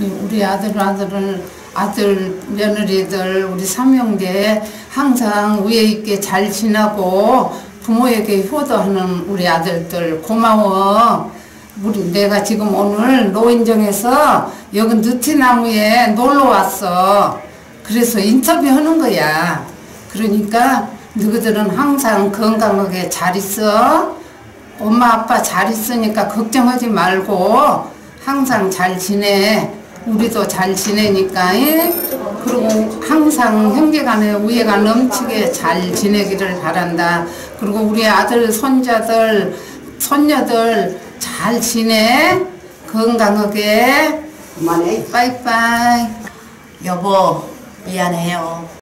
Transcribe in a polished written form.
우리 아들, 며느리들, 우리 삼형제 항상 위에 있게 잘 지나고 부모에게 효도하는 우리 아들들 고마워. 내가 지금 오늘 노인정에서 여기 느티나무에 놀러 왔어. 그래서 인터뷰하는 거야. 그러니까 너희들은 항상 건강하게 잘 있어. 엄마 아빠 잘 있으니까 걱정하지 말고 항상 잘 지내. 우리도 잘 지내니까. 그리고 항상 형제간에 우애가 넘치게 잘 지내기를 바란다. 그리고 우리 아들, 손자들, 손녀들 잘 지내. 건강하게. 그만해. 빠이빠이. 여보, 미안해요.